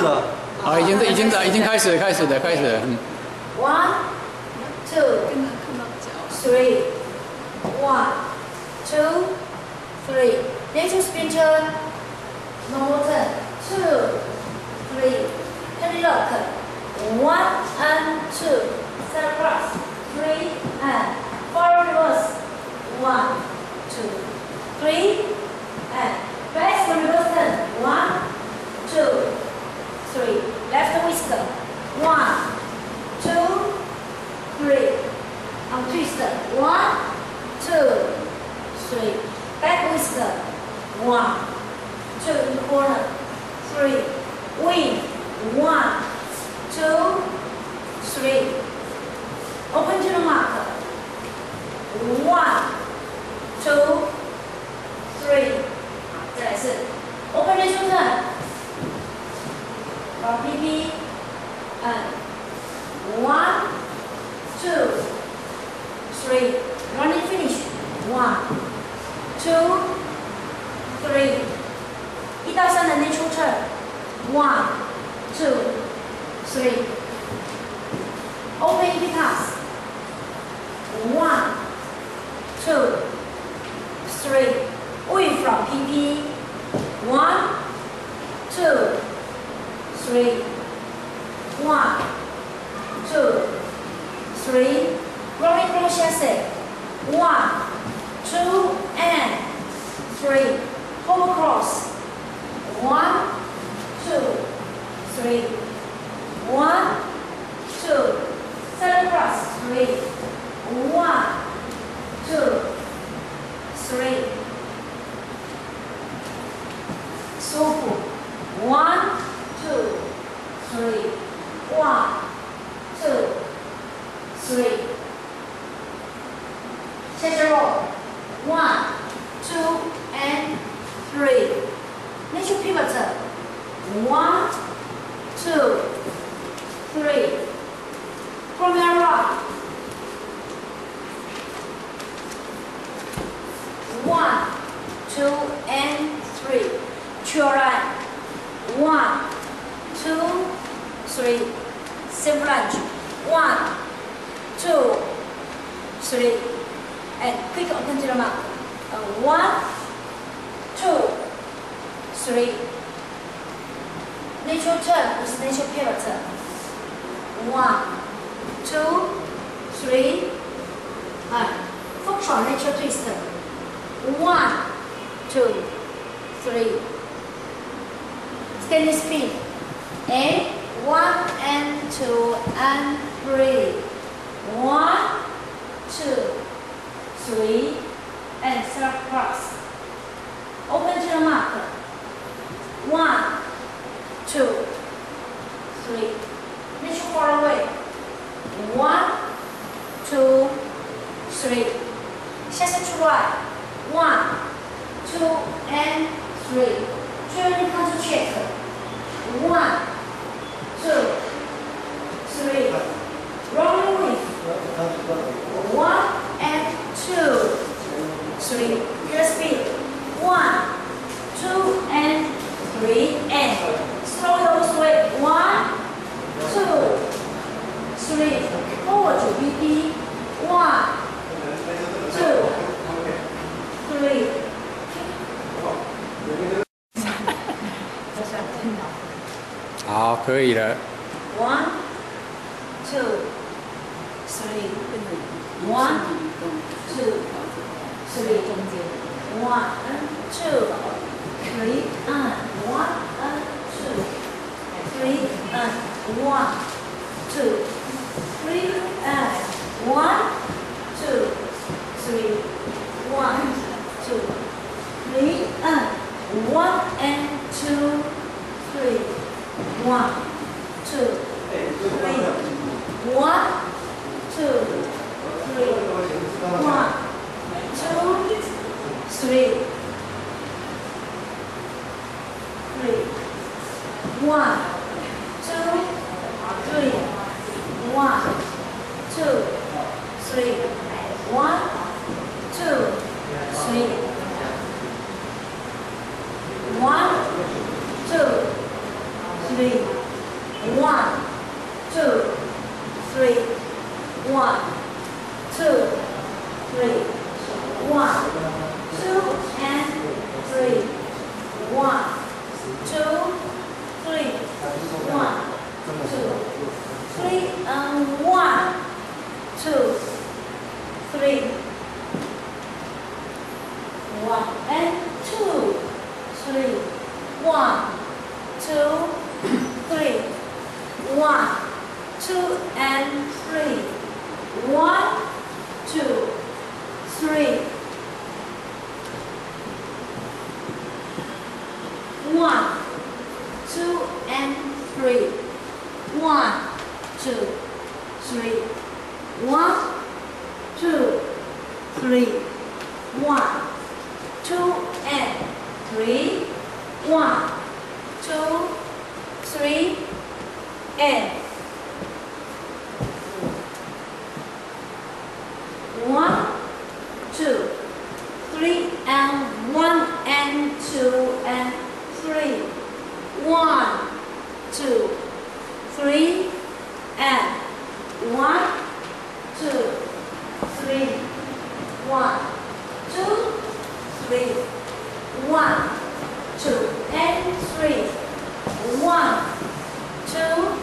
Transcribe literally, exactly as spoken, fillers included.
啊，已经已经已经开始开始的开始了，嗯。 One, two, three. One, two, three. Nature spin turn. Normal turn. Two, three. Turn it up. One and two. Step across. Three and forward reverse. One, two, three, and back for reverse turn. One, two, three. Left whisker. One, two, three. And twist. One, two, three. Back whisker. One, two in the corner. Three. Wing. One, two, three. Open to the mark. One, two, three. 再来是 open reach turn. From P P and one, two, three. Running finish. One, two, three. 一到三的内出 turn. One, two, three. Open P P pass. One, two, three. Wing from P P. One, two, three. One, two, three. Rolling from chassis. One, two, and three. Hover cross. One, two, three. One, two. Side cross. Three. One, two, three. Swoop. One, two, three. One, two, three. Change roll. One, two, and three. Nature pivot. One, two, three. From your rock. One, two, and three. To your right. One, two, three. Simple lunge. One, two, three. And quick open to the mark. Uh, one, two, three. Natural turn with natural pivot. One, two, three. And focus on natural twist. One, two, three. Standing spin. And one and two and three. One, two, three, and start cross. Open to the mark. One, two, three. Natural far away. One, two, three. Chassis to right. One, two, and three. Turn counter check. One, two, three. Rolling wing. One and two, three. Your speed. One, two, and three, and slow those way. One, two, three. Forward to B P. One, two, three. 好，可以了。 One, two, three. One, two, three. One, two, three, and one, and two, three, and one, two, three, and one, two, three, one, two, three, and one, and two, three. One, two, three. One, two, three. One, two, three. Three. One, two, three. One, two, three. One, two, three. One, two, three, one, two, three, one, two, three, one, two and three, one, two, three, one, two, three and one, two, three, one and two, three, one, two, three, one, two and three, one, two, three, one, two and three, one, two, three, one, two, three, one, two and three, one, two, three, and one, two, three and one and two and three, one, two, three and one, two, three, one, two, three, one, two and three, one, two,